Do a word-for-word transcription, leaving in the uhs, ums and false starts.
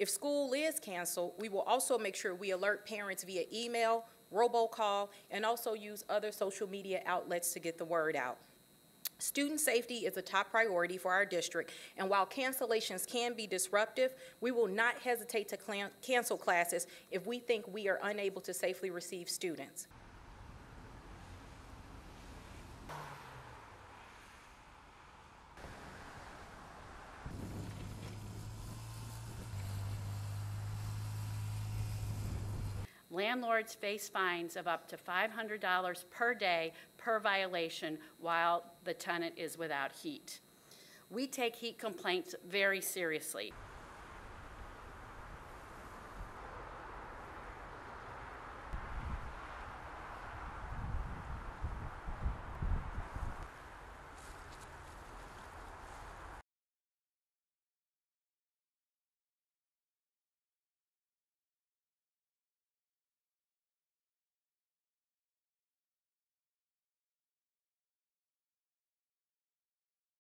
If school is canceled, we will also make sure we alert parents via email, robocall, and also use other social media outlets to get the word out. Student safety is a top priority for our district, and while cancellations can be disruptive, we will not hesitate to cancel classes if we think we are unable to safely receive students. Landlords face fines of up to five hundred dollars per day per violation while the tenant is without heat. We take heat complaints very seriously.